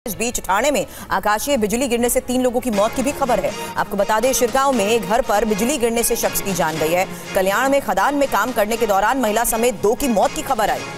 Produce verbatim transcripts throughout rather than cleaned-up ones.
इस बीच ठाणे में आकाशीय बिजली गिरने से तीन लोगों की मौत की भी खबर है। आपको बता दें, शिरगांव में घर पर बिजली गिरने से शख्स की जान गई है। कल्याण में खदान में काम करने के दौरान महिला समेत दो की मौत की खबर आई।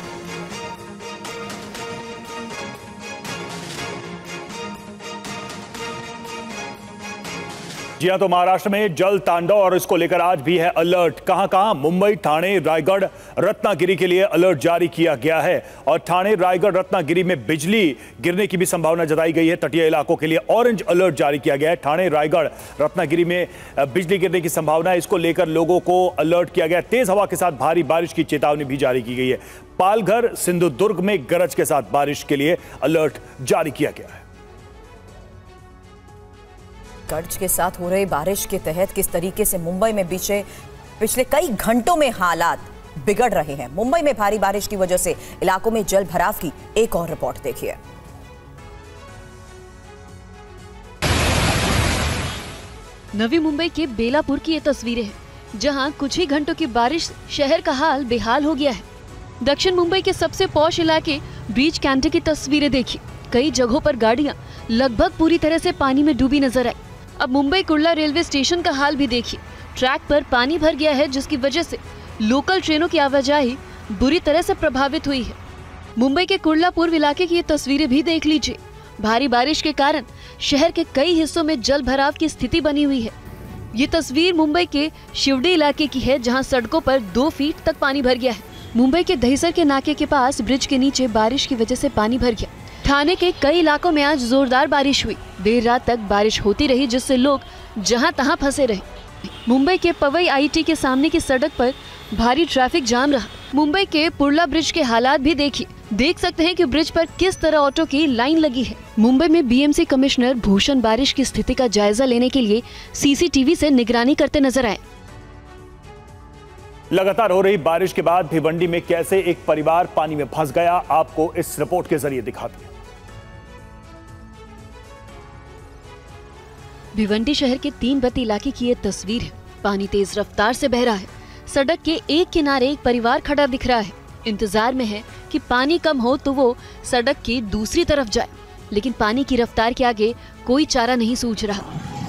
जी हां, तो महाराष्ट्र में जल तांडव और इसको लेकर आज भी है अलर्ट। कहां कहां मुंबई, ठाणे, रायगढ़, रत्नागिरी के लिए अलर्ट जारी किया गया है और ठाणे, रायगढ़, रत्नागिरी में बिजली गिरने की भी संभावना जताई गई है। तटीय इलाकों के लिए ऑरेंज अलर्ट जारी किया गया है। ठाणे, रायगढ़, रत्नागिरी में बिजली गिरने की संभावना है, इसको लेकर लोगों को अलर्ट किया गया। तेज हवा के साथ भारी बारिश की चेतावनी भी जारी की गई है। पालघर, सिंधुदुर्ग में गरज के साथ बारिश के लिए अलर्ट जारी किया गया है। गरज के साथ हो रही बारिश के तहत किस तरीके से मुंबई में बीते पिछले कई घंटों में हालात बिगड़ रहे हैं। मुंबई में भारी बारिश की वजह से इलाकों में जल भराव की एक और रिपोर्ट देखिए। नवी मुंबई के बेलापुर की ये तस्वीरें हैं, जहां कुछ ही घंटों की बारिश शहर का हाल बेहाल हो गया है। दक्षिण मुंबई के सबसे पॉश इलाके ब्रीच कैंटे की तस्वीरें देखिए। कई जगहों पर गाड़ियां लगभग पूरी तरह से पानी में डूबी नजर आई। अब मुंबई कुर्ला रेलवे स्टेशन का हाल भी देखिए। ट्रैक पर पानी भर गया है, जिसकी वजह से लोकल ट्रेनों की आवाजाही बुरी तरह से प्रभावित हुई है। मुंबई के कुर्ला पूर्व इलाके की ये तस्वीरें भी देख लीजिए। भारी बारिश के कारण शहर के कई हिस्सों में जल भराव की स्थिति बनी हुई है। ये तस्वीर मुंबई के शिवडी इलाके की है, जहाँ सड़कों पर दो फीट तक पानी भर गया है। मुंबई के दहिसर के नाके के पास ब्रिज के नीचे बारिश की वजह से पानी भर गया। ठाणे के कई इलाकों में आज जोरदार बारिश हुई। देर रात तक बारिश होती रही, जिससे लोग जहां तहां फंसे रहे। मुंबई के पवई आईटी के सामने की सड़क पर भारी ट्रैफिक जाम रहा। मुंबई के पुर्ला ब्रिज के हालात भी देखिए। देख सकते हैं कि ब्रिज पर किस तरह ऑटो की लाइन लगी है। मुंबई में बीएमसी कमिश्नर भूषण बारिश की स्थिति का जायजा लेने के लिए सीसीटीवी से निगरानी करते नजर आए। लगातार हो रही बारिश के बाद भिवंडी में कैसे एक परिवार पानी में फंस गया, आपको इस रिपोर्ट के जरिए दिखाते हैं। भिवंडी शहर के तीन बत्ती इलाके की ये तस्वीर है। पानी तेज रफ्तार से बह रहा है। सड़क के एक किनारे एक परिवार खड़ा दिख रहा है। इंतजार में है कि पानी कम हो तो वो सड़क की दूसरी तरफ जाए, लेकिन पानी की रफ्तार के आगे कोई चारा नहीं सूझ रहा।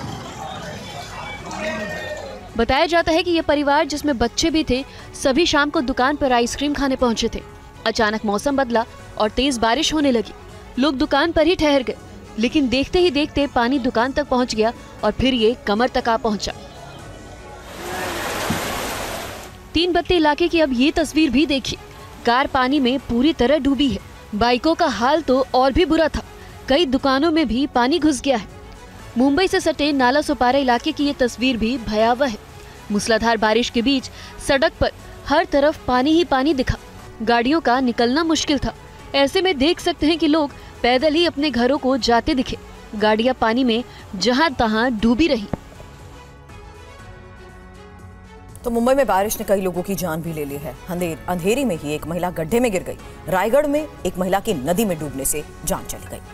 बताया जाता है कि ये परिवार, जिसमें बच्चे भी थे, सभी शाम को दुकान पर आइसक्रीम खाने पहुंचे थे। अचानक मौसम बदला और तेज बारिश होने लगी। लोग दुकान पर ही ठहर गए, लेकिन देखते ही देखते पानी दुकान तक पहुंच गया और फिर ये कमर तक आ पहुंचा। तीन बत्ती इलाके की अब ये तस्वीर भी देखिए। कार पानी में पूरी तरह डूबी है। बाइकों का हाल तो और भी बुरा था। कई दुकानों में भी पानी घुस गया है। मुंबई से सटे नाला सोपारा इलाके की ये तस्वीर भी भयावह है। मूसलाधार बारिश के बीच सड़क पर हर तरफ पानी ही पानी दिखा। गाड़ियों का निकलना मुश्किल था। ऐसे में देख सकते हैं कि लोग पैदल ही अपने घरों को जाते दिखे। गाड़ियां पानी में जहां तहां डूबी रही। तो मुंबई में बारिश ने कई लोगों की जान भी ले ली है। अंधेर अंधेरी में ही एक महिला गड्ढे में गिर गई। रायगढ़ में एक महिला की नदी में डूबने से जान चली गई।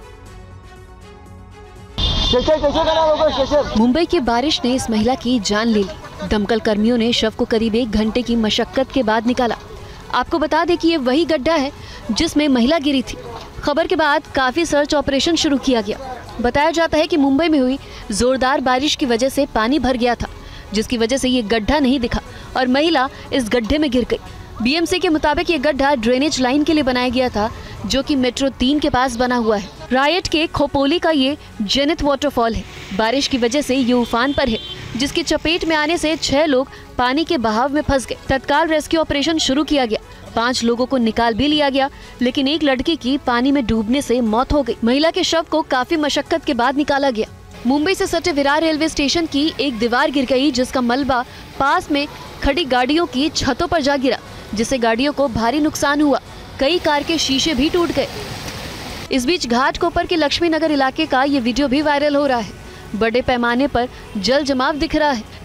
मुंबई की बारिश ने इस महिला की जान ले ली। दमकल कर्मियों ने शव को करीब एक घंटे की मशक्कत के बाद निकाला। आपको बता दें कि ये वही गड्ढा है जिसमें महिला गिरी थी। खबर के बाद काफी सर्च ऑपरेशन शुरू किया गया। बताया जाता है कि मुंबई में हुई जोरदार बारिश की वजह से पानी भर गया था, जिसकी वजह से ये गड्ढा नहीं दिखा और महिला इस गड्ढे में गिर गई। बीएमसी के मुताबिक ये गड्ढा ड्रेनेज लाइन के लिए बनाया गया था, जो कि मेट्रो तीन के पास बना हुआ है। रायट के खोपोली का ये जेनिथ वाटरफॉल है। बारिश की वजह से ये उफान पर है, जिसकी चपेट में आने से छह लोग पानी के बहाव में फंस गए। तत्काल रेस्क्यू ऑपरेशन शुरू किया गया। पांच लोगों को निकाल भी लिया गया, लेकिन एक लड़की की पानी में डूबने से मौत हो गई। महिला के शव को काफी मशक्कत के बाद निकाला गया। मुंबई से सटे विरार रेलवे स्टेशन की एक दीवार गिर गई, जिसका मलबा पास में खड़ी गाड़ियों की छतों पर जा गिरा, जिससे गाड़ियों को भारी नुकसान हुआ। कई कार के शीशे भी टूट गए। इस बीच घाटकोपर के लक्ष्मी नगर इलाके का ये वीडियो भी वायरल हो रहा है। बड़े पैमाने पर जल जमाव दिख रहा है।